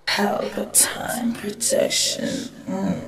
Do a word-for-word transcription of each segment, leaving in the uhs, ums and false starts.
Palpatine protection. Mm.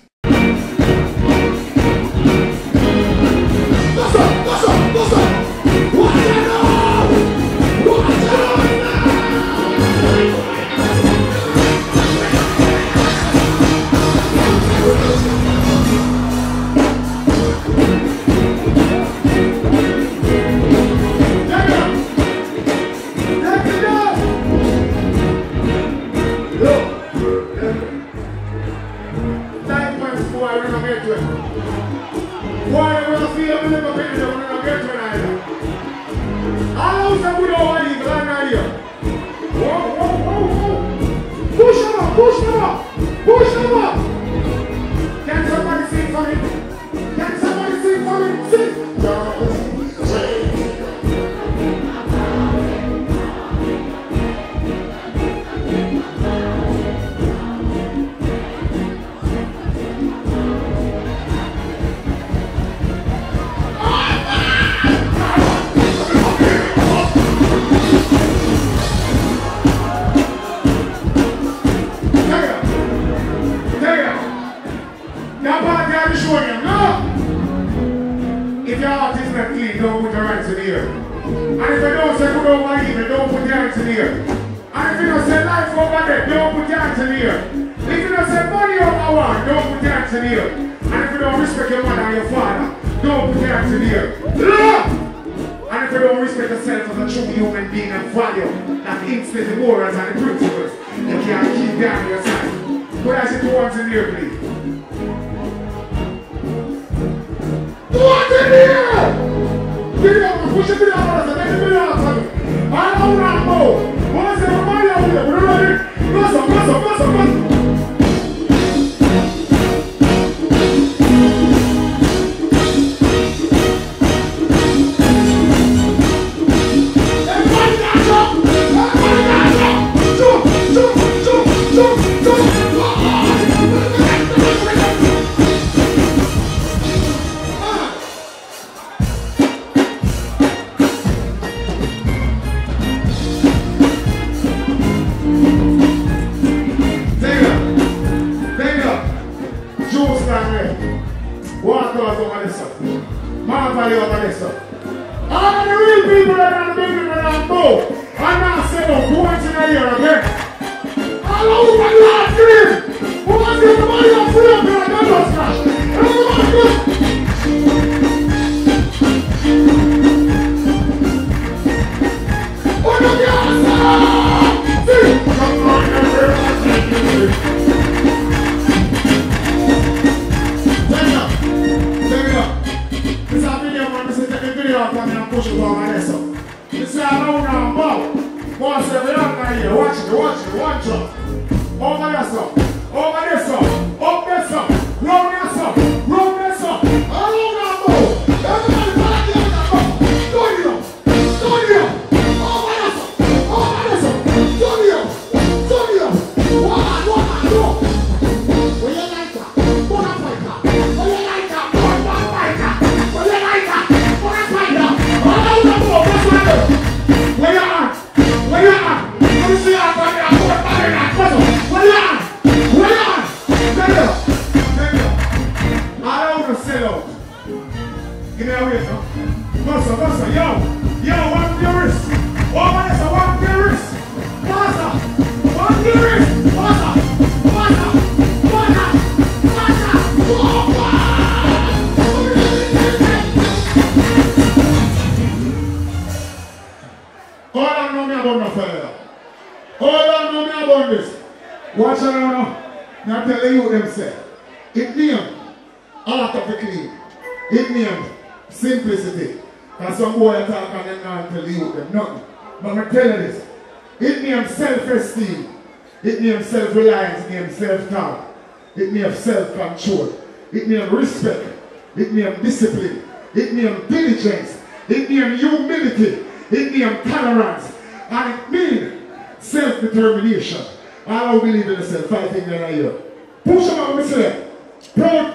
Self-reliance, it means self-talk, it means self-control, it means respect, it means discipline, it means diligence, it means humility, it means tolerance, and it means self-determination. I don't believe in yourself, fighting in a year. Push them out, Mister Proud.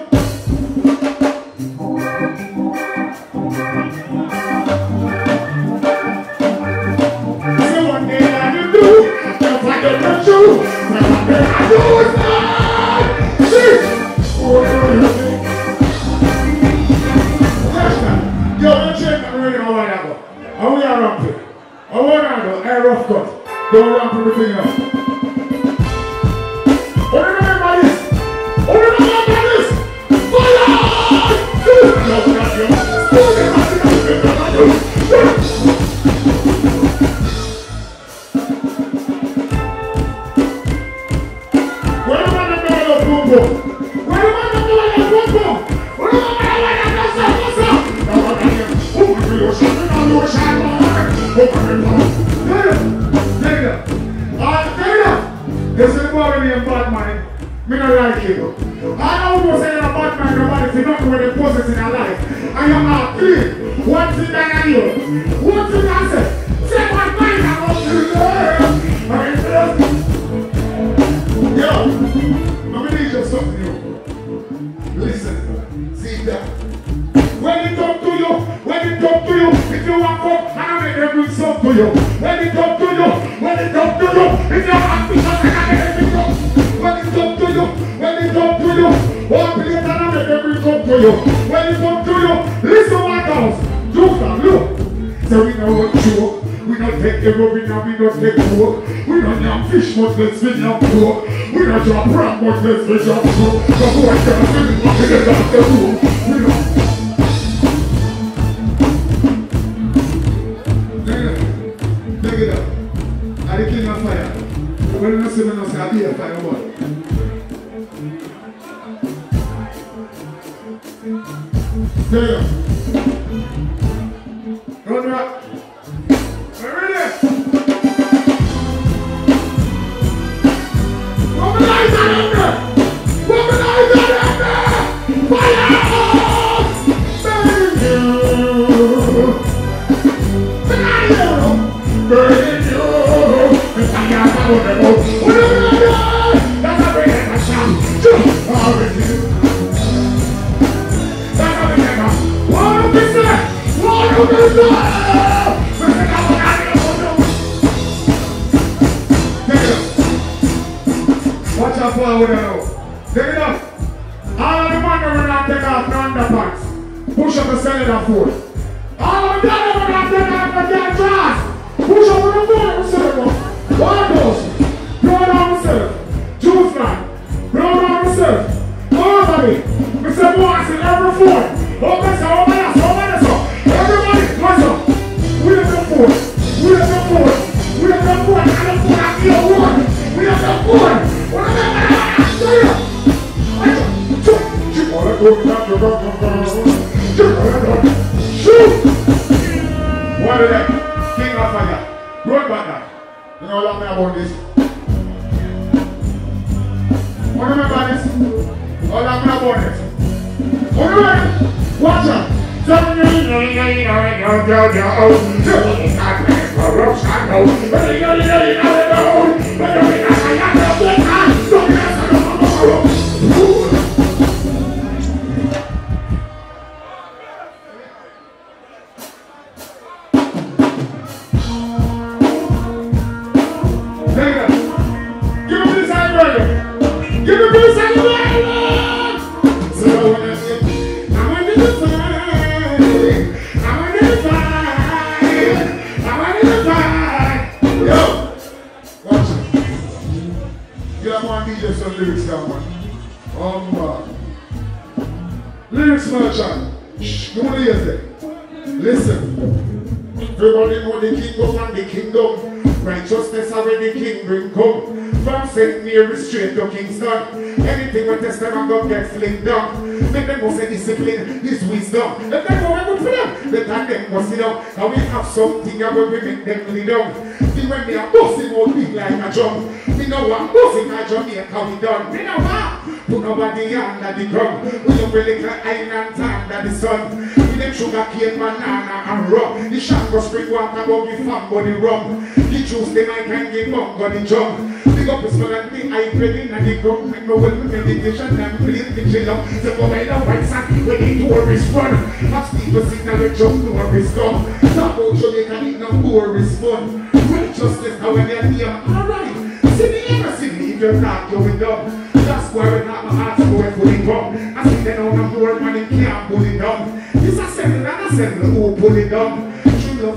So one day I will do, if I don't know you. on for the thing now. Oh, remember this? Oh, remember this? Fire! Where am I the man of boom boom? Where am I the man of boom boom? Where am I the man of what's up? Now I'm here. Oh, you're shining on your shadow. Oh, this is the boy named Batman. Me not like you. I know who say you're a Batman, nobody say nothing when they possess in their life. And you're not clean. One thing I hear. One thing I say. Say Batman, I'm not clean. Yo, let me need you something new. Listen. See that. When it come to you, when it come to you, if you want to, I'll make them bring some to you. When it come to you, when it come to you, if you're happy, I'll make them come. When it come to you, when it come to you, one place and I'll make them bring come to you. When it come to you, listen what else. Look now, look. So we know what joke. We don't take the rub, we don't take pork. We don't have fish, but let's fish up pork. We don't drop ram, but let's fish up pork. The boy can't finish, but we don't have the room. We don't. Take it up. I'm the king of fire. When you see me, I say, I'll be a fireboy. Take it up. Run back. Are you ready? Womanizer down there! Womanizer down there! Fire! Burn you! Burn you! Burn you! Fire! That's a big shot! Burn you! That's a big shot! What a business! What a business! Watch out forward now. Take it up. All of the men that will not take off the underpants. Push up the cylinder foot. All of the men that will not take off the damn dress. Push up the foot of the cylinder. One of those. Blow down myself. Juice man. Blow down myself. Nobody. Mister Boss in every foot. Open this, open this, open this up. Everybody, what's up? We have the foot. We have the foot. We have the foot. I don't foot. I feel one. We have the foot. What are they? Shoot! What is that? King of fire. Run back now. You know what I'm about this? What remember this? All I'm about this. What do you watch out! Tell me, you know, you know, you know, you know, you know, you know, it's not bad for us, I know. But you know, you know, you know, you know, but you know, you know, you know, lyrics down, man. Um, uh, lyrics merchant. Shh, you want to hear that? Listen. Everybody know the kingdom and the kingdom. Righteousness already king bring come. From Saint Mary straight to Kingston. Anything we test them and go get flicked down. Make them go say discipline is wisdom. Let them go and good for them. Let them go sit down. And we have something that will make them lead down. See when they are bossing out big like a drum. We know what bossing a Jamaica we done. We know what. Put nobody under the ground. We have a little island under the sun. We them sugar cane, banana and rum. The Shango spring water but we farm body rum. The juice they might can give mongo the jump. Big up the smell and the eye breathing and the gum. Make no well with meditation and please the chill up. So go by the white sand when the tourists run. Have people signal the jump tourists come. Talk about Jamaica need no tourists fun. Righteousness now when they're here. Alright. See me ever see me if you're not going down. That's why we're not my heart's going for the drum. I see them on the board man and can't pull it down. This assembly and assembly who pull it down. True love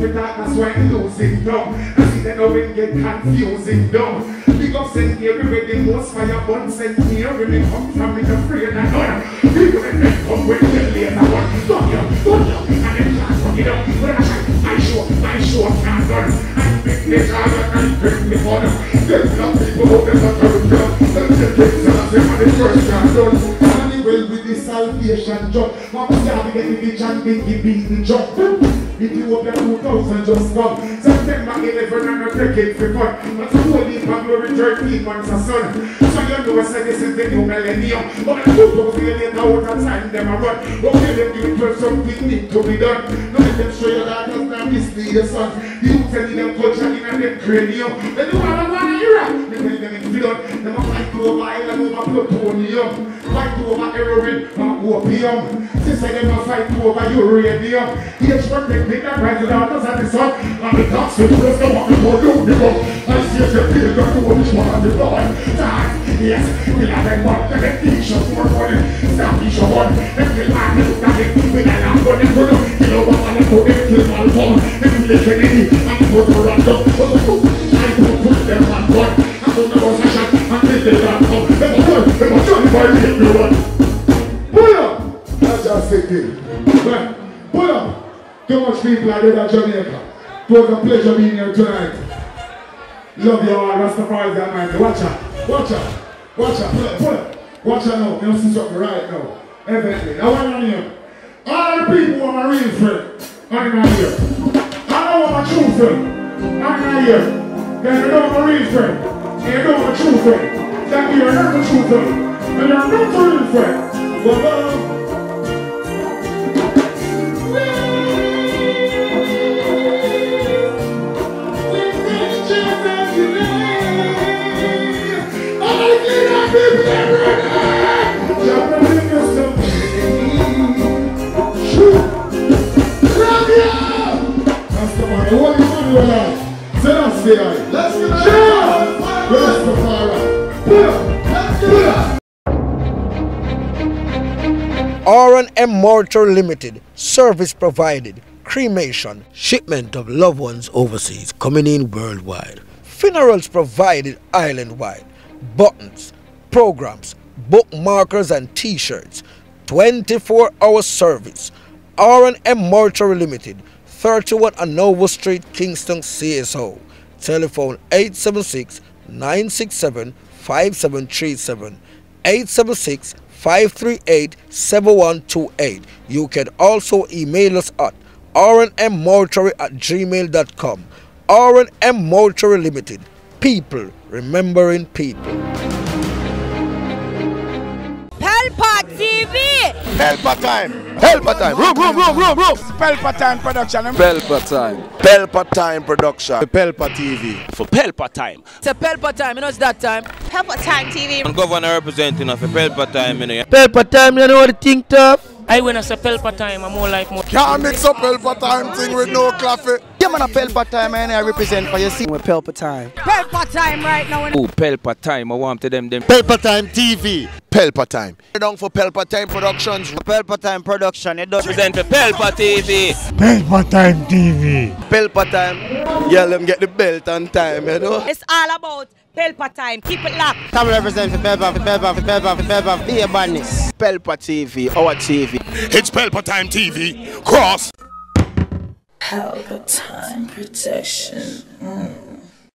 to talk, that's why I'm losing down. I see that now it get confusing down. Big up Saint Mary where the most fire burn. Saint Mary when come from me afraid and none. People in them come when they later one. Don't you, don't you, and them can't fuck it up. When I shine, I show, I show can't run. And pick the target and pick the fun. There's not people who never turn down. Them the kids and them are the first can't done. And they will with the salvation jump. Mama say I get the chanting, he beat the jump. If you open two thousand just come. September eleventh and a cricket for fun. But the holy man will return three months a son. So you know I said this is the new millennium. But the two thousand later out of time them a run. Okay, them give twelve something need to be done. Now let them show you that does not mislead your son. You tell them culture in and them cranium. Then you want to want to hear it. They tell them it's blood. Them a fight over island over plutonium. Fight over heroin and opium. Sister them a fight over uranium. Each one they pick up right down us at the sun. And the dogs will press the one for you. I see the people that do this one on the boy. Yes, we have a one that they teach us more for it. Stop each one. If you like to look at it, we got a good and good. You know what I'm going to kill my phone. If you listen to me, I'm going to run up. I will put them on board. I'm going to go to shot until they don't come. They must run. They must run if I hit me one. Pull up. That's just it. Pull up. Too much people are there at Jamaica. It was a pleasure being here tonight. Love you all, Rastafari Almighty. Watch out, watch out, watch out, pull up, pull up. Watch out now, you see something right now. Evidently. Now what I'm here? All the people who are my real friend, I'm not here. I know I'm a true friend, I'm not here. Then you know I'm a real friend, and you know I'm a true friend. That you're not a true friend, and you're not a real friend. Well, well, let's get R and M Mortuary Limited, service provided, cremation, shipment of loved ones overseas, coming in worldwide, funerals provided island-wide, buttons, programs, bookmarkers and t-shirts, twenty-four hour service. R and M Mortuary Limited, thirty-one Anova Street, Kingston, C S O. Telephone eight seven six, nine six seven, five seven three seven, eight seven six, five three eight, seven one two eight. You can also email us at r and m mortuary at gmail dot com. R and M Mortuary Limited. People remembering people. Pelpa T V! Pelpa time! Pelpa time! Room, room, room, room, room! Pelpa time production. Pelpa time. Pelpa time production. Pelpa T V. For Pelpa time. It's a Pelpa time, you know it's that time. Pelpa time T V. I'm governor representing of a Pelpa time, you know. Pelpa time, you know what I think tough? I when I say Pelpa time, I'm more like more. Can't mix up Pelpa time thing with no coffee. Yeah, man, a Pelpa time, and I represent for you. See, we're Pelpa time. Pelpa time right now. Oh, Pelpa time, I want to them them. Pelpa time T V. Pelpa time. Down for Pelpa time productions. Pelpa time production. It does Represent for Pelpa T V. Pelpa time T V. Pelpa time. Yeah, let them get the belt on time, you know. It's all about Pelpa time. Keep it locked. Come represent for Pelpa, for Pelpa, for Pelpa, for Pelpa, be a badness. Pelpa T V, our T V. It's Pelpa time T V. Cross. Pelpa time protection. Mm.